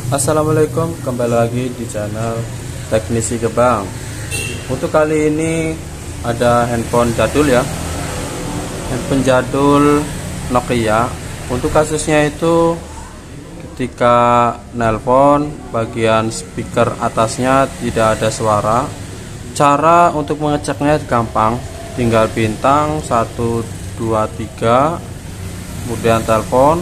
Assalamualaikum, kembali lagi di channel Teknisi Gebang. Untuk kali ini ada handphone jadul ya, handphone jadul Nokia. Untuk kasusnya itu ketika nelpon bagian speaker atasnya tidak ada suara. Cara untuk mengeceknya gampang, tinggal bintang 123 kemudian telepon.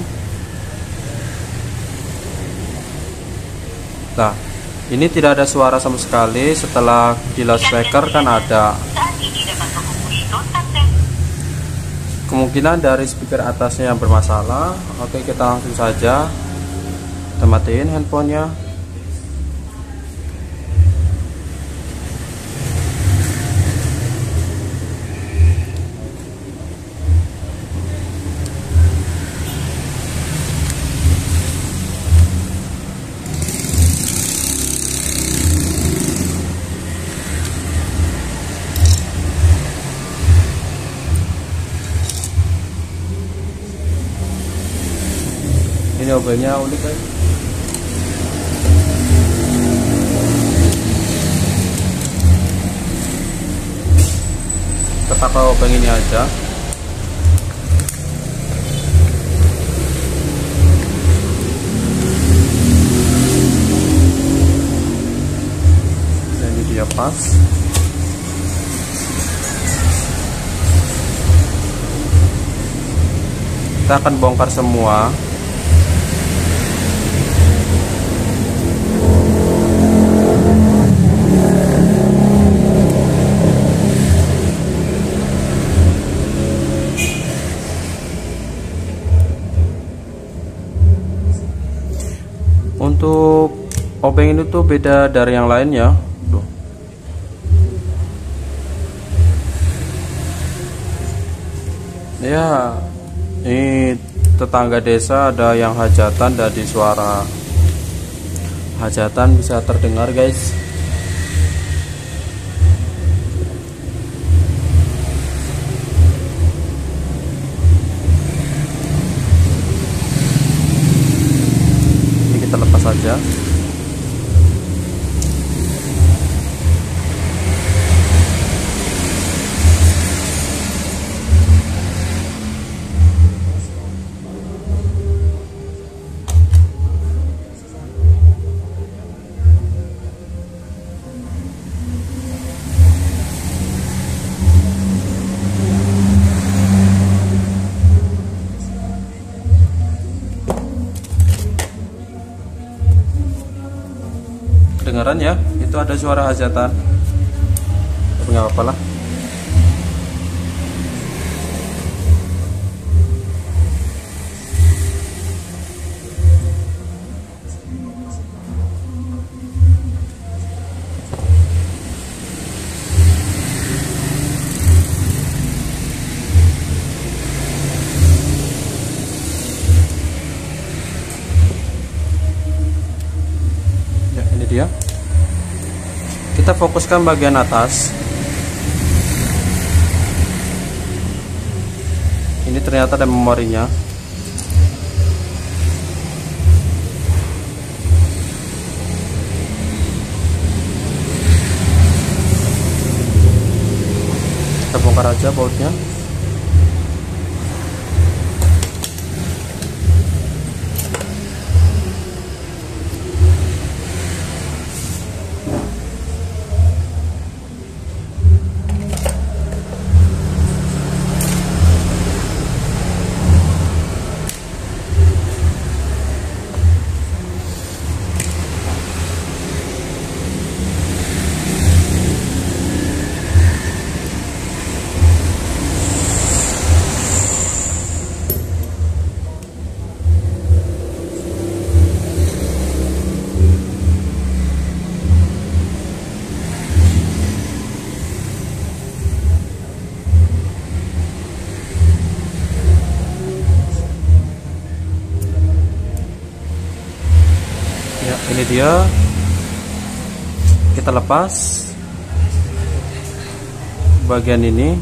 Nah, ini tidak ada suara sama sekali. Setelah di loudspeaker kan ada. Kemungkinan dari speaker atasnya yang bermasalah. Oke, kita langsung saja kita matiin handphonenya. Ini obengnya unik guys. Kita pakai obeng ini aja. Dan ini dia pas. Kita akan bongkar semua. Untuk obeng ini tuh beda dari yang lainnya. Tuh. Ya, ini tetangga desa ada yang hajatan, dari suara hajatan bisa terdengar guys. Kita lepas saja. Kedengaran ya, itu ada suara hajatan, tapi nggak apa-apa lah. Ya, ini dia. Kita fokuskan bagian atas. Ini ternyata ada memorinya. Kita bongkar aja bautnya. Ya, ini dia. Kita lepas bagian ini.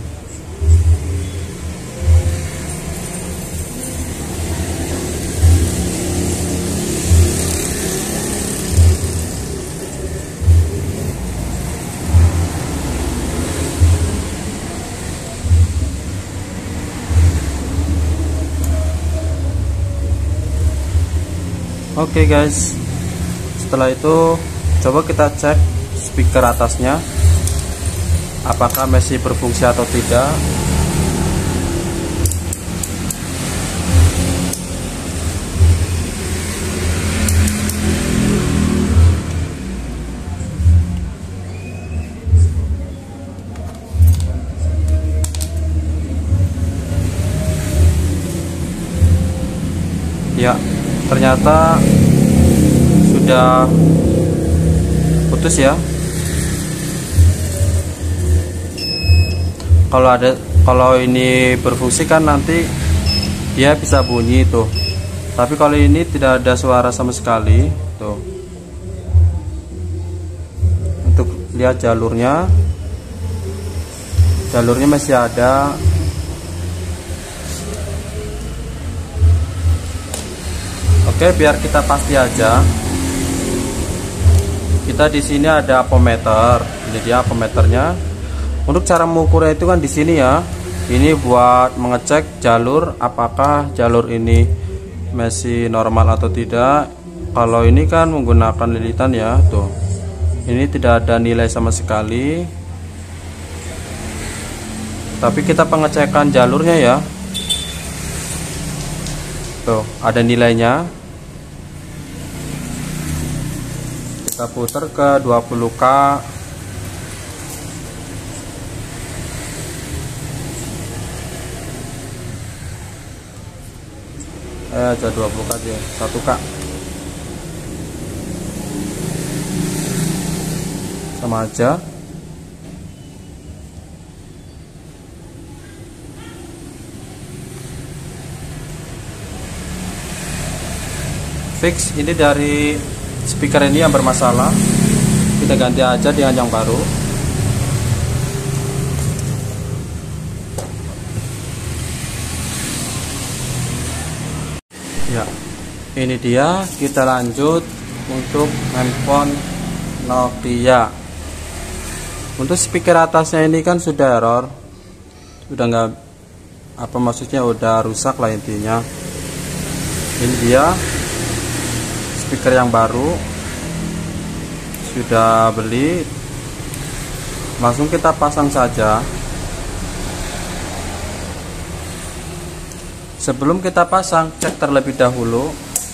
Oke guys, setelah itu coba kita cek speaker atasnya apakah masih berfungsi atau tidak. Ya, ternyata sudah putus ya. Kalau ini berfungsi kan nanti dia bisa bunyi tuh. Tapi kalau ini tidak ada suara sama sekali tuh. Untuk lihat jalurnya masih ada. Oke, biar kita pasti aja. Kita di sini ada ampermeter. Ini dia ampermeternya. Untuk cara mengukurnya itu kan di sini ya. Ini buat mengecek jalur, apakah jalur ini masih normal atau tidak. Kalau ini kan menggunakan lilitan ya, tuh. Ini tidak ada nilai sama sekali. Tapi kita pengecekan jalurnya ya. Tuh, ada nilainya. Kita putar ke 20K. Aja 20K aja, 1K. Sama aja. Fix, ini dari speaker ini yang bermasalah. Kita ganti aja dengan yang baru. Ya, ini dia. Kita lanjut untuk handphone Nokia. Untuk speaker atasnya ini kan sudah error, udah nggak apa maksudnya, udah rusak lah intinya. Ini dia speaker yang baru, sudah beli, langsung kita pasang saja. Sebelum kita pasang, cek terlebih dahulu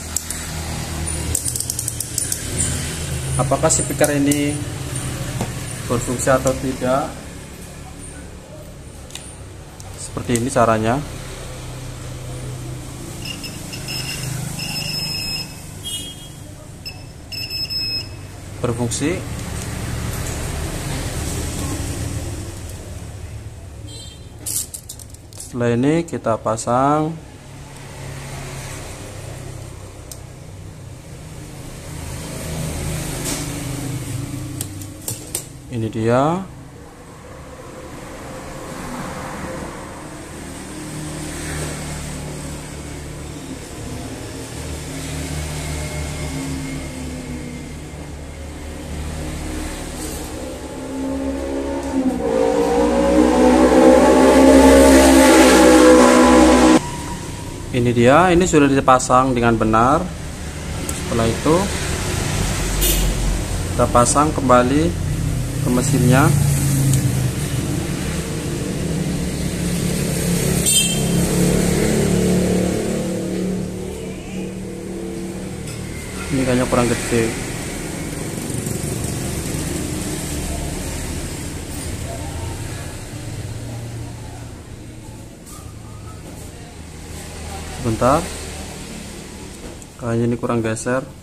apakah speaker ini berfungsi atau tidak. Seperti ini caranya. Berfungsi. Setelah ini kita pasang. Ini dia. Ini dia, ini sudah dipasang dengan benar. Setelah itu kita pasang kembali ke mesinnya. Ini kayaknya kurang gede. Sebentar, kayaknya ini kurang geser.